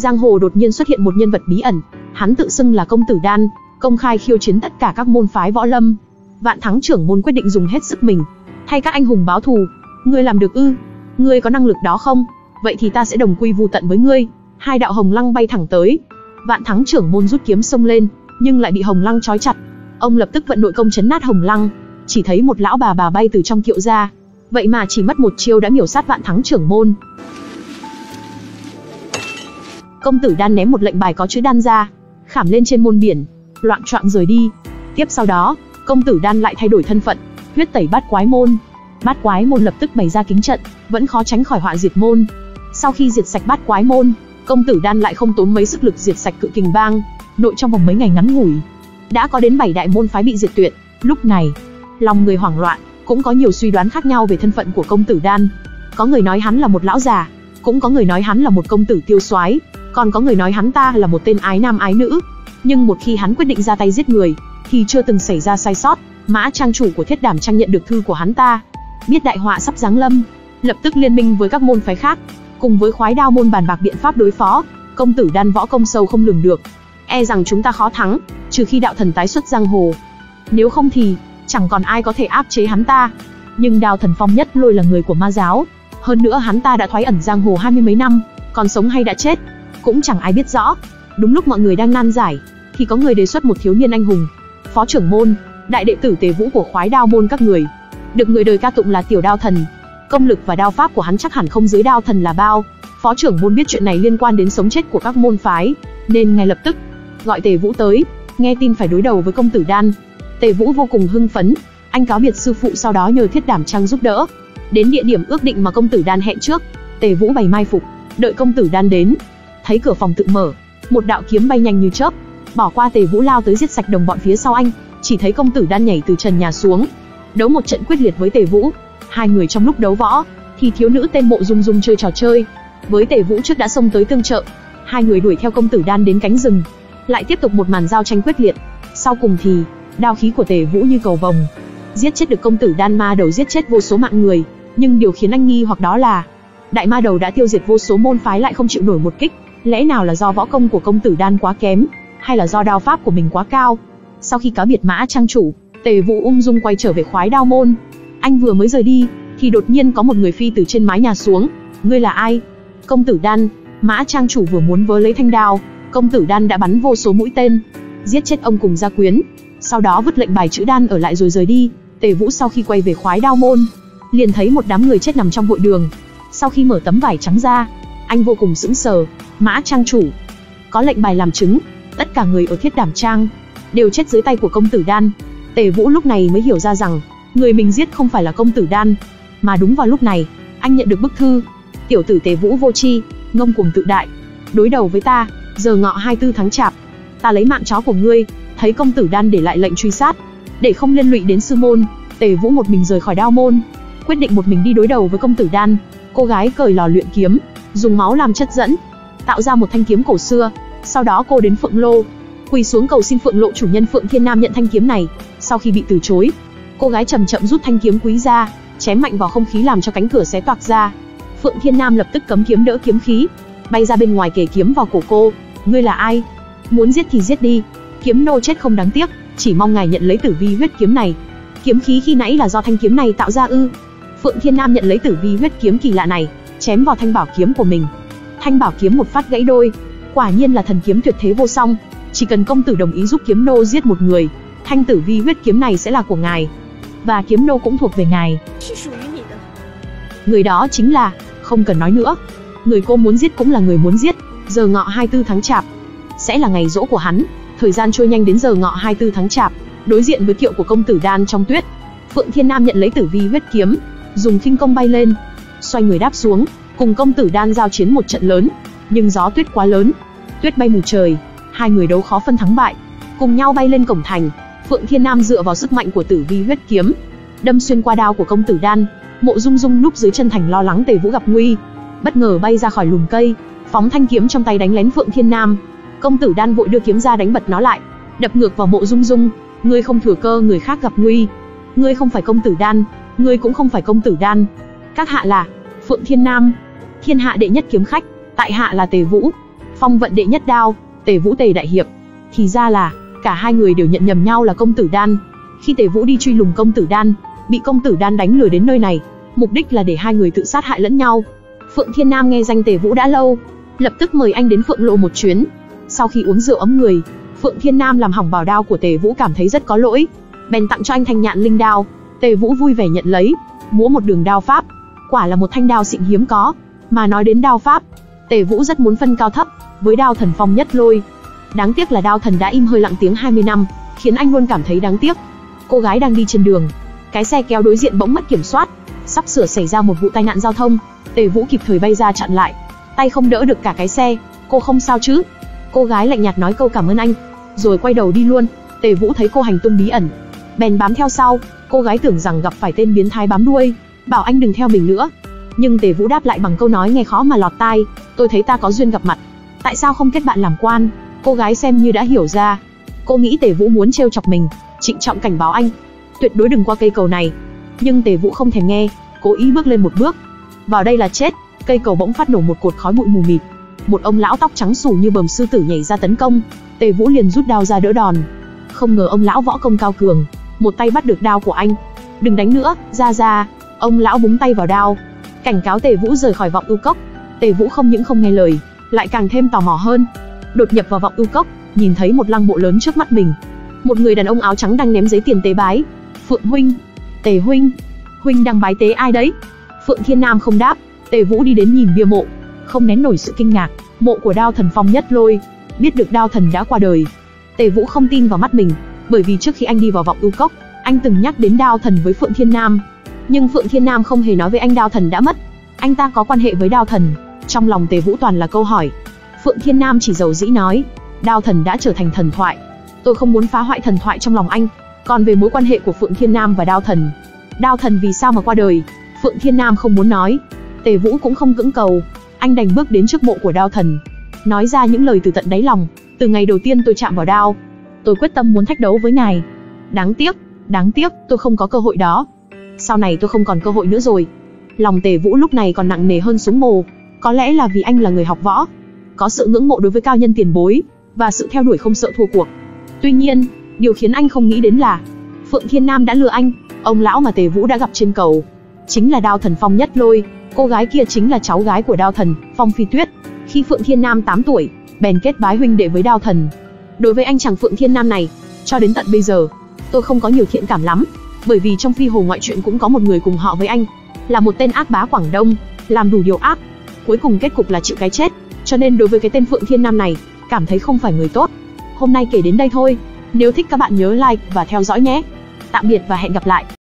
Giang hồ đột nhiên xuất hiện một nhân vật bí ẩn, hắn tự xưng là Công Tử Đan, công khai khiêu chiến tất cả các môn phái võ lâm. Vạn Thắng trưởng môn quyết định dùng hết sức mình, thay các anh hùng báo thù. Ngươi làm được ư? Ngươi có năng lực đó không? Vậy thì ta sẽ đồng quy vu tận với ngươi. Hai đạo hồng lăng bay thẳng tới. Vạn Thắng trưởng môn rút kiếm xông lên, nhưng lại bị hồng lăng trói chặt. Ông lập tức vận nội công chấn nát hồng lăng. Chỉ thấy một lão bà bay từ trong kiệu ra, vậy mà chỉ mất một chiêu đã miểu sát Vạn Thắng trưởng môn. Công Tử Đan ném một lệnh bài có chữ đan ra, khảm lên trên môn biển, loạng choạng rời đi. Tiếp sau đó, Công Tử Đan lại thay đổi thân phận, huyết tẩy Bát Quái môn. Bát Quái môn lập tức bày ra kính trận, vẫn khó tránh khỏi họa diệt môn. Sau khi diệt sạch Bát Quái môn, Công Tử Đan lại không tốn mấy sức lực diệt sạch Cự Kình bang. Nội trong vòng mấy ngày ngắn ngủi, đã có đến 7 đại môn phái bị diệt tuyệt. Lúc này, lòng người hoảng loạn, cũng có nhiều suy đoán khác nhau về thân phận của Công Tử Đan. Có người nói hắn là một lão già, cũng có người nói hắn là một công tử tiêu soái, còn có người nói hắn ta là một tên ái nam ái nữ. Nhưng một khi hắn quyết định ra tay giết người, thì chưa từng xảy ra sai sót. Mã trang chủ của Thiết Đảm Trang nhận được thư của hắn ta, biết đại họa sắp giáng lâm, lập tức liên minh với các môn phái khác, cùng với Khoái Đao môn bàn bạc biện pháp đối phó. Công Tử Đan võ công sâu không lường được, e rằng chúng ta khó thắng, trừ khi đạo thần tái xuất giang hồ. Nếu không thì chẳng còn ai có thể áp chế hắn ta. Nhưng Đao thần Phong Nhất Lôi là người của ma giáo, hơn nữa hắn ta đã thoái ẩn giang hồ 20 mấy năm, còn sống hay đã chết cũng chẳng ai biết rõ. Đúng lúc mọi người đang nan giải, thì có người đề xuất một thiếu niên anh hùng, phó trưởng môn, đại đệ tử Tề Vũ của Khoái Đao môn các người, được người đời ca tụng là Tiểu Đao Thần. Công lực và đao pháp của hắn chắc hẳn không dưới Đao Thần là bao. Phó trưởng môn biết chuyện này liên quan đến sống chết của các môn phái, nên ngay lập tức gọi Tề Vũ tới. Nghe tin phải đối đầu với Công Tử Đan, Tề Vũ vô cùng hưng phấn. Anh cáo biệt sư phụ, sau đó nhờ Thiết Đảm Trang giúp đỡ. Đến địa điểm ước định mà Công Tử Đan hẹn trước, Tề Vũ bày mai phục, đợi Công Tử Đan đến. Thấy cửa phòng tự mở, một đạo kiếm bay nhanh như chớp, bỏ qua Tề Vũ lao tới giết sạch đồng bọn phía sau anh. Chỉ thấy Công Tử Đan nhảy từ trần nhà xuống, đấu một trận quyết liệt với Tề Vũ. Hai người trong lúc đấu võ, thì thiếu nữ tên Mộ Dung Dung chơi trò chơi với Tề Vũ trước đã xông tới tương trợ. Hai người đuổi theo Công Tử Đan đến cánh rừng, lại tiếp tục một màn giao tranh quyết liệt. Sau cùng thì đao khí của Tề Vũ như cầu vồng, giết chết được Công Tử Đan ma đầu, giết chết vô số mạng người. Nhưng điều khiến anh nghi hoặc đó là đại ma đầu đã tiêu diệt vô số môn phái lại không chịu nổi một kích. Lẽ nào là do võ công của Công Tử Đan quá kém, hay là do đao pháp của mình quá cao? Sau khi cáo biệt Mã trang chủ, Tề Vũ ung dung quay trở về Khoái Đao môn. Anh vừa mới rời đi, thì đột nhiên có một người phi từ trên mái nhà xuống. Ngươi là ai? Công Tử Đan. Mã trang chủ vừa muốn vớ lấy thanh đao, Công Tử Đan đã bắn vô số mũi tên, giết chết ông cùng gia quyến, sau đó vứt lệnh bài chữ đan ở lại rồi rời đi. Tề Vũ sau khi quay về Khoái Đao môn, liền thấy một đám người chết nằm trong hội đường. Sau khi mở tấm vải trắng ra, anh vô cùng sững sờ. Mã trang chủ có lệnh bài làm chứng, tất cả người ở Thiết Đảm Trang đều chết dưới tay của Công Tử Đan. Tề Vũ lúc này mới hiểu ra rằng người mình giết không phải là Công Tử Đan. Mà đúng vào lúc này, anh nhận được bức thư. Tiểu tử Tề Vũ vô tri, ngông cuồng tự đại, đối đầu với ta, giờ ngọ 24 tháng Chạp, ta lấy mạng chó của ngươi. Thấy Công Tử Đan để lại lệnh truy sát, để không liên lụy đến sư môn, Tề Vũ một mình rời khỏi Đao môn, quyết định một mình đi đối đầu với Công Tử Đan. Cô gái cởi lò luyện kiếm, dùng máu làm chất dẫn, tạo ra một thanh kiếm cổ xưa. Sau đó cô đến Phượng Lô, quỳ xuống cầu xin Phượng Lộ chủ nhân Phượng Thiên Nam nhận thanh kiếm này. Sau khi bị từ chối, cô gái chậm chậm rút thanh kiếm quý ra, chém mạnh vào không khí làm cho cánh cửa xé toạc ra. Phượng Thiên Nam lập tức cấm kiếm đỡ kiếm khí, bay ra bên ngoài kề kiếm vào cổ cô. Ngươi là ai? Muốn giết thì giết đi, kiếm nô chết không đáng tiếc, chỉ mong ngài nhận lấy tử vi huyết kiếm này. Kiếm khí khi nãy là do thanh kiếm này tạo ra ư? Phượng Thiên Nam nhận lấy tử vi huyết kiếm kỳ lạ này, chém vào thanh bảo kiếm của mình. Thanh bảo kiếm một phát gãy đôi. Quả nhiên là thần kiếm tuyệt thế vô song. Chỉ cần công tử đồng ý giúp kiếm nô giết một người, thanh tử vi huyết kiếm này sẽ là của ngài, và kiếm nô cũng thuộc về ngài. Người đó chính là, không cần nói nữa, người cô muốn giết cũng là người muốn giết. Giờ ngọ 24 tháng Chạp sẽ là ngày giỗ của hắn. Thời gian trôi nhanh đến giờ ngọ 24 tháng Chạp, đối diện với kiệu của Công Tử Đan trong tuyết, Phượng Thiên Nam nhận lấy tử vi huyết kiếm, dùng khinh công bay lên, xoay người đáp xuống, cùng Công Tử Đan giao chiến một trận lớn. Nhưng gió tuyết quá lớn, tuyết bay mù trời, hai người đấu khó phân thắng bại, cùng nhau bay lên cổng thành. Phượng Thiên Nam dựa vào sức mạnh của tử vi huyết kiếm, đâm xuyên qua đao của Công Tử Đan. Mộ Dung Dung núp dưới chân thành lo lắng Tề Vũ gặp nguy, bất ngờ bay ra khỏi lùm cây, phóng thanh kiếm trong tay đánh lén Phượng Thiên Nam. Công Tử Đan vội đưa kiếm ra đánh bật nó lại, đập ngược vào Mộ Dung Dung. Ngươi không thừa cơ người khác gặp nguy, ngươi không phải Công Tử Đan, ngươi cũng không phải Công Tử Đan, các hạ là Phượng Thiên Nam, thiên hạ đệ nhất kiếm khách, tại hạ là Tề Vũ. Phong vận đệ nhất đao, Tề Vũ Tề đại hiệp. Thì ra là, cả hai người đều nhận nhầm nhau là Công Tử Đan. Khi Tề Vũ đi truy lùng Công Tử Đan, bị Công Tử Đan đánh lừa đến nơi này, mục đích là để hai người tự sát hại lẫn nhau. Phượng Thiên Nam nghe danh Tề Vũ đã lâu, lập tức mời anh đến Phượng Lộ một chuyến. Sau khi uống rượu ấm người, Phượng Thiên Nam làm hỏng bảo đao của Tề Vũ cảm thấy rất có lỗi, bèn tặng cho anh thanh nhạn linh đao. Tề Vũ vui vẻ nhận lấy, múa một đường đao pháp, quả là một thanh đao xịn hiếm có. Mà nói đến đao pháp, Tề Vũ rất muốn phân cao thấp với đao thần Phong Nhất Lôi. Đáng tiếc là đao thần đã im hơi lặng tiếng 20 năm, khiến anh luôn cảm thấy đáng tiếc. Cô gái đang đi trên đường, cái xe kéo đối diện bỗng mất kiểm soát, sắp sửa xảy ra một vụ tai nạn giao thông. Tề Vũ kịp thời bay ra chặn lại, tay không đỡ được cả cái xe. Cô không sao chứ? Cô gái lạnh nhạt nói câu cảm ơn anh, rồi quay đầu đi luôn. Tề Vũ thấy cô hành tung bí ẩn, bèn bám theo sau. Cô gái tưởng rằng gặp phải tên biến thái bám đuôi, bảo anh đừng theo mình nữa. Nhưng Tề Vũ đáp lại bằng câu nói nghe khó mà lọt tai, tôi thấy ta có duyên gặp mặt, tại sao không kết bạn làm quan? Cô gái xem như đã hiểu ra. Cô nghĩ Tề Vũ muốn trêu chọc mình, trịnh trọng cảnh báo anh, tuyệt đối đừng qua cây cầu này. Nhưng Tề Vũ không thèm nghe, cố ý bước lên một bước. Vào đây là chết. Cây cầu bỗng phát nổ một cột khói bụi mù mịt. Một ông lão tóc trắng xù như bờm sư tử nhảy ra tấn công. Tề Vũ liền rút đao ra đỡ đòn. Không ngờ ông lão võ công cao cường, một tay bắt được đao của anh. Đừng đánh nữa, ra. Ông lão búng tay vào đao, cảnh cáo Tề Vũ rời khỏi vọng ưu cốc. Tề Vũ không những không nghe lời, lại càng thêm tò mò hơn. Đột nhập vào vọng ưu cốc, nhìn thấy một lăng mộ lớn trước mắt mình. Một người đàn ông áo trắng đang ném giấy tiền tế bái. Phượng huynh, Tề huynh, huynh đang bái tế ai đấy? Phượng Thiên Nam không đáp. Tề Vũ đi đến nhìn bia mộ, không nén nổi sự kinh ngạc. Mộ của đao thần Phong Nhất Lôi. Biết được đao thần đã qua đời, Tề Vũ không tin vào mắt mình, bởi vì trước khi anh đi vào vọng ưu cốc, anh từng nhắc đến đao thần với Phượng Thiên Nam. Nhưng Phượng Thiên Nam không hề nói với anh đao thần đã mất. Anh ta có quan hệ với đao thần? Trong lòng Tề Vũ toàn là câu hỏi. Phượng Thiên Nam chỉ dầu dĩ nói, đao thần đã trở thành thần thoại, tôi không muốn phá hoại thần thoại trong lòng anh. Còn về mối quan hệ của Phượng Thiên Nam và đao thần vì sao mà qua đời, Phượng Thiên Nam không muốn nói. Tề Vũ cũng không cưỡng cầu, anh đành bước đến trước mộ của đao thần, nói ra những lời từ tận đáy lòng. Từ ngày đầu tiên tôi chạm vào đao, tôi quyết tâm muốn thách đấu với ngài. Đáng tiếc, tôi không có cơ hội đó. Sau này tôi không còn cơ hội nữa rồi. Lòng Tề Vũ lúc này còn nặng nề hơn súng mồ. Có lẽ là vì anh là người học võ, có sự ngưỡng mộ đối với cao nhân tiền bối, và sự theo đuổi không sợ thua cuộc. Tuy nhiên, điều khiến anh không nghĩ đến là Phượng Thiên Nam đã lừa anh. Ông lão mà Tề Vũ đã gặp trên cầu chính là đao thần Phong Nhất Lôi. Cô gái kia chính là cháu gái của đao thần, Phong Phi Tuyết. Khi Phượng Thiên Nam 8 tuổi, bèn kết bái huynh đệ với đao thần. Đối với anh chàng Phượng Thiên Nam này, cho đến tận bây giờ, tôi không có nhiều thiện cảm lắm. Bởi vì trong Phi Hồ ngoại truyện cũng có một người cùng họ với anh, là một tên ác bá Quảng Đông, làm đủ điều ác, cuối cùng kết cục là chịu cái chết. Cho nên đối với cái tên Phượng Thiên Nam này, cảm thấy không phải người tốt. Hôm nay kể đến đây thôi. Nếu thích các bạn nhớ like và theo dõi nhé. Tạm biệt và hẹn gặp lại.